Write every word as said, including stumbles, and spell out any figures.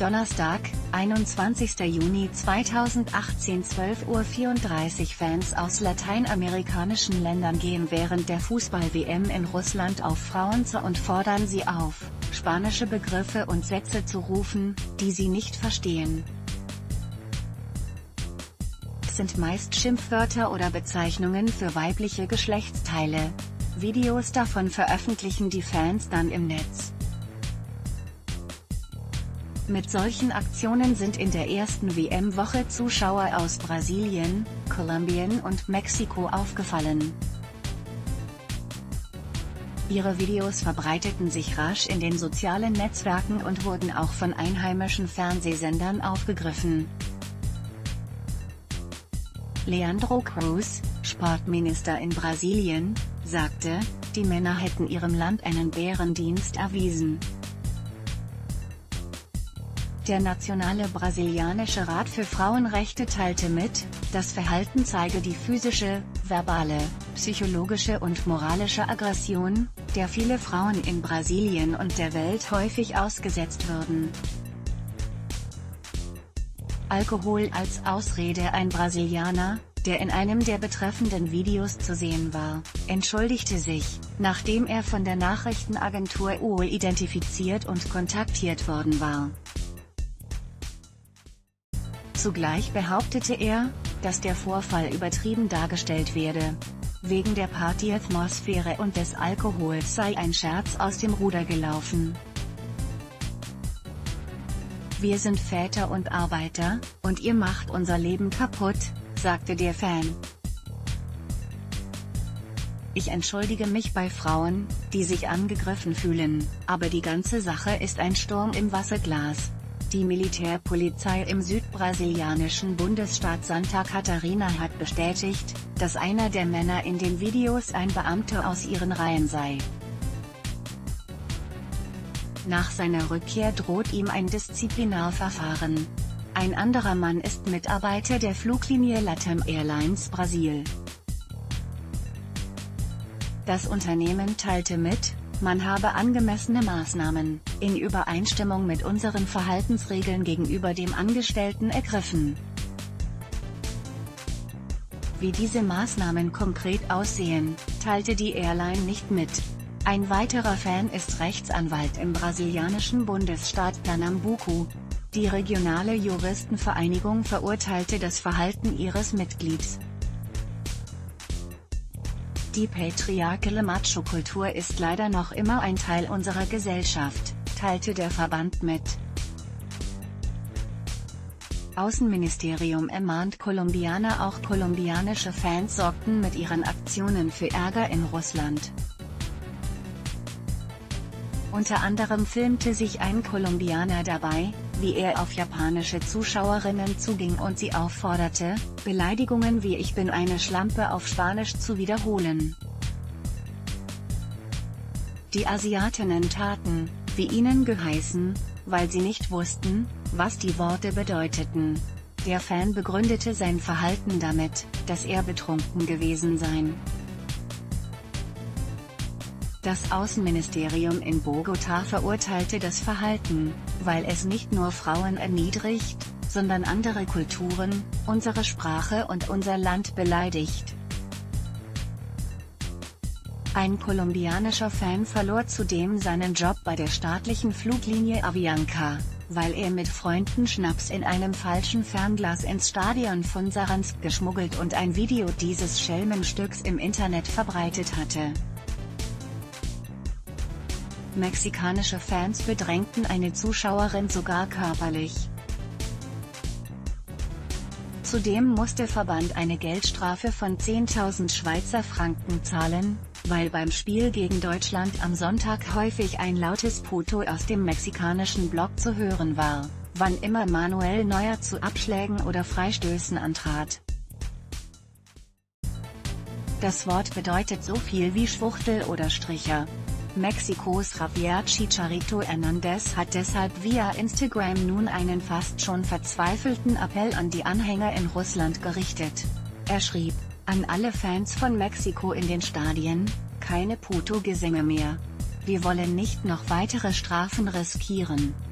Donnerstag, einundzwanzigster Juni zweitausendachtzehn, zwölf Uhr vierunddreißig. Fans aus lateinamerikanischen Ländern gehen während der Fußball-W M in Russland auf Frauen zu und fordern sie auf, spanische Begriffe und Sätze zu rufen, die sie nicht verstehen. Es sind meist Schimpfwörter oder Bezeichnungen für weibliche Geschlechtsteile. Videos davon veröffentlichen die Fans dann im Netz. Mit solchen Aktionen sind in der ersten W M-Woche Zuschauer aus Brasilien, Kolumbien und Mexiko aufgefallen. Ihre Videos verbreiteten sich rasch in den sozialen Netzwerken und wurden auch von einheimischen Fernsehsendern aufgegriffen. Leandro Cruz, Sportminister in Brasilien, sagte, die Männer hätten ihrem Land einen Bärendienst erwiesen. Der Nationale Brasilianische Rat für Frauenrechte teilte mit, das Verhalten zeige die physische, verbale, psychologische und moralische Aggression, der viele Frauen in Brasilien und der Welt häufig ausgesetzt würden. Alkohol als Ausrede. Ein Brasilianer, der in einem der betreffenden Videos zu sehen war, entschuldigte sich, nachdem er von der Nachrichtenagentur U O L identifiziert und kontaktiert worden war. Zugleich behauptete er, dass der Vorfall übertrieben dargestellt werde. Wegen der Partyatmosphäre und des Alkohols sei ein Scherz aus dem Ruder gelaufen. Wir sind Väter und Arbeiter, und ihr macht unser Leben kaputt, sagte der Fan. Ich entschuldige mich bei Frauen, die sich angegriffen fühlen, aber die ganze Sache ist ein Sturm im Wasserglas. Die Militärpolizei im südbrasilianischen Bundesstaat Santa Catarina hat bestätigt, dass einer der Männer in den Videos ein Beamter aus ihren Reihen sei. Nach seiner Rückkehr droht ihm ein Disziplinarverfahren. Ein anderer Mann ist Mitarbeiter der Fluglinie LATAM Airlines Brasil. Das Unternehmen teilte mit, man habe angemessene Maßnahmen, in Übereinstimmung mit unseren Verhaltensregeln gegenüber dem Angestellten ergriffen. Wie diese Maßnahmen konkret aussehen, teilte die Airline nicht mit. Ein weiterer Fan ist Rechtsanwalt im brasilianischen Bundesstaat Pernambuco. Die regionale Juristenvereinigung verurteilte das Verhalten ihres Mitglieds. Die patriarchale Macho-Kultur ist leider noch immer ein Teil unserer Gesellschaft, teilte der Verband mit. Außenministerium ermahnt Kolumbianer. Auch kolumbianische Fans sorgten mit ihren Aktionen für Ärger in Russland. Unter anderem filmte sich ein Kolumbianer dabei, wie er auf japanische Zuschauerinnen zuging und sie aufforderte, Beleidigungen wie „Ich bin eine Schlampe" auf Spanisch zu wiederholen. Die Asiatinnen taten, wie ihnen geheißen, weil sie nicht wussten, was die Worte bedeuteten. Der Fan begründete sein Verhalten damit, dass er betrunken gewesen sei. Das Außenministerium in Bogotá verurteilte das Verhalten, weil es nicht nur Frauen erniedrigt, sondern andere Kulturen, unsere Sprache und unser Land beleidigt. Ein kolumbianischer Fan verlor zudem seinen Job bei der staatlichen Fluglinie Avianca, weil er mit Freunden Schnaps in einem falschen Fernglas ins Stadion von Saransk geschmuggelt und ein Video dieses Schelmenstücks im Internet verbreitet hatte. Mexikanische Fans bedrängten eine Zuschauerin sogar körperlich. Zudem muss der Verband eine Geldstrafe von zehntausend Schweizer Franken zahlen, weil beim Spiel gegen Deutschland am Sonntag häufig ein lautes Puto aus dem mexikanischen Block zu hören war, wann immer Manuel Neuer zu Abschlägen oder Freistößen antrat. Das Wort bedeutet so viel wie Schwuchtel oder Stricher. Mexikos Javier Chicharito Hernández hat deshalb via Instagram nun einen fast schon verzweifelten Appell an die Anhänger in Russland gerichtet. Er schrieb: An alle Fans von Mexiko in den Stadien, keine Puto-Gesänge mehr. Wir wollen nicht noch weitere Strafen riskieren.